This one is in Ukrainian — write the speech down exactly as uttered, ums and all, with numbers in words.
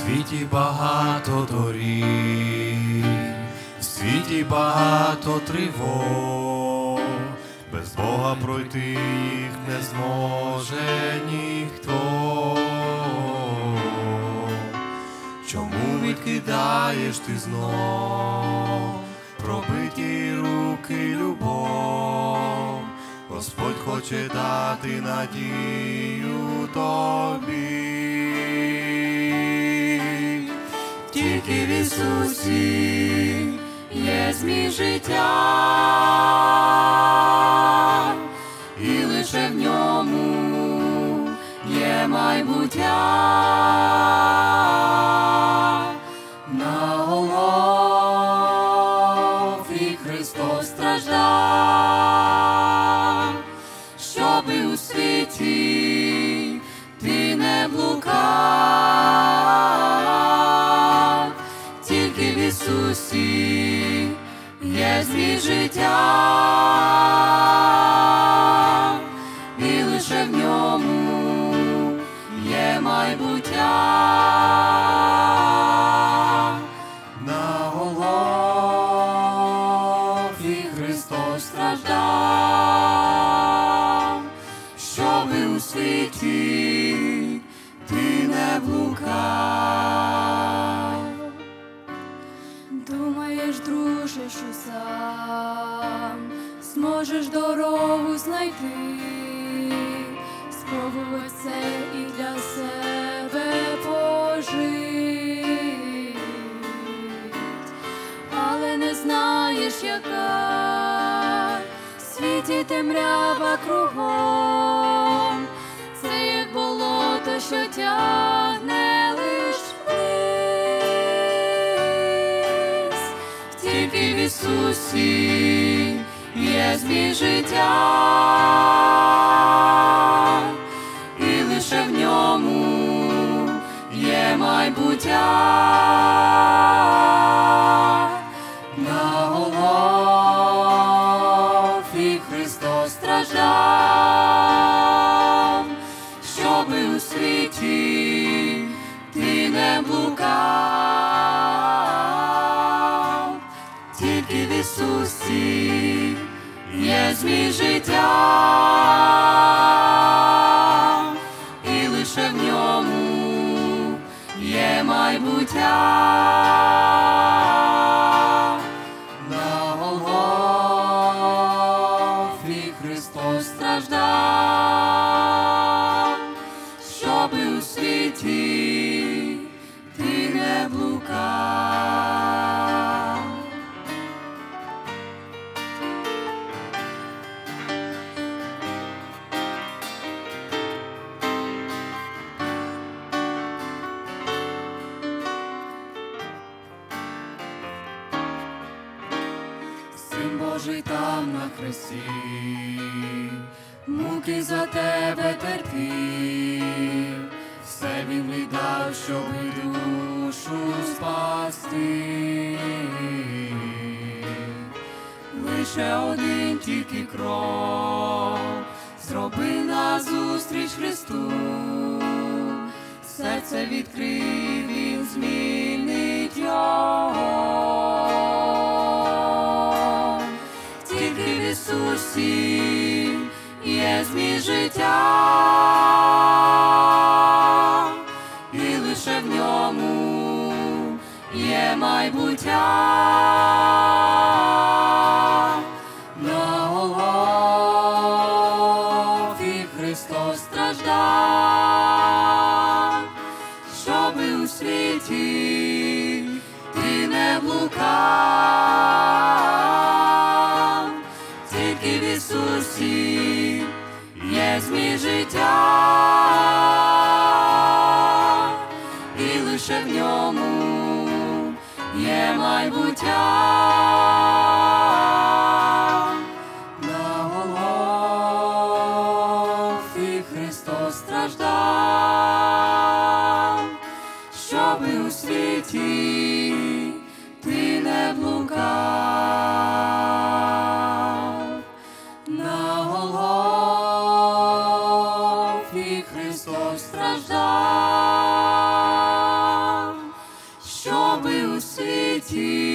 світі багато доріг, в світі багато тривог, без Бога пройти їх не зможе ніхто. Чому відкидаєш ти знов пробиті руки любов? Господь хоче дати надію тобі. Тільки в Ісусі є зміст життя, і лише в ньому є майбуття. На Голгофі Христос страждав, щоби у світі ти не блукав. Тільки в Ісусі є зміст життя, і лише в ньому є майбуття. На Голгофі Христос страждав, щоби у світі ти не блукав. Думаєш, друже, що сам зможеш дорогу знайти, спробувати це і для себе пожить, але не знаєш, яка в світі темрява кругом. Це як болото, що тягне лиш вниз. Тільки в Ісусі є зміст життя, і лише в ньому є майбуття. На Голгофі Христос страждав, щоби у світі ти не блукав. Тільки в Ісусі є зміст життя, і лише в ньому є майбуття. На Голгофі Христос страждав, щоби у світі ти не блукав. Син Божий там на хресті муки за тебе терпів, все він віддав, щоб душу спасти. Лише один тільки крок зроби назустріч Христу, серце відкрив, він змінить його. Тільки в Ісусі є зміст життя, і лише в ньому є майбуття. На Голгофі Христос страждав, щоби у світі ти не блукав. Тільки в Ісусі є зміст життя, і лише в ньому є майбуття. На Голгофі Христос страждав, щоби у світі ти не блукав. На Голгофі Христос страждав, світі.